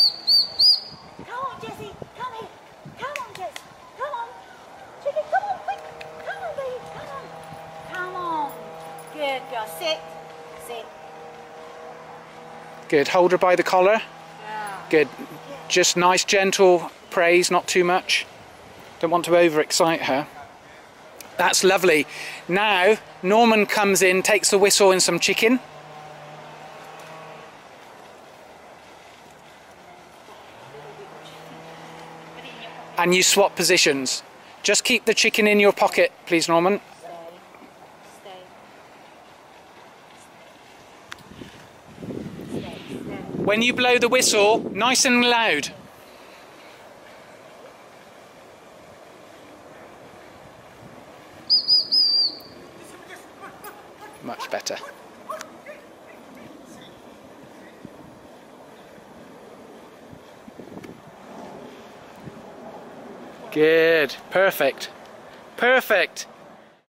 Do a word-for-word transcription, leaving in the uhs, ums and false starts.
Come on, Jessie. Come here. Come on, Jess. Come on. Chicken, come on, quick. Come on, baby. Come on. Come on. Good girl. Sit. Sit. Good. Hold her by the collar. Yeah. Good. Just nice, gentle praise, not too much. Don't want to overexcite her. That's lovely. Now, Norman comes in, takes the whistle and some chicken. And you swap positions. Just keep the chicken in your pocket, please, Norman. Stay. Stay. Stay. Stay. When you blow the whistle, nice and loud. Much better. Good. Perfect. Perfect.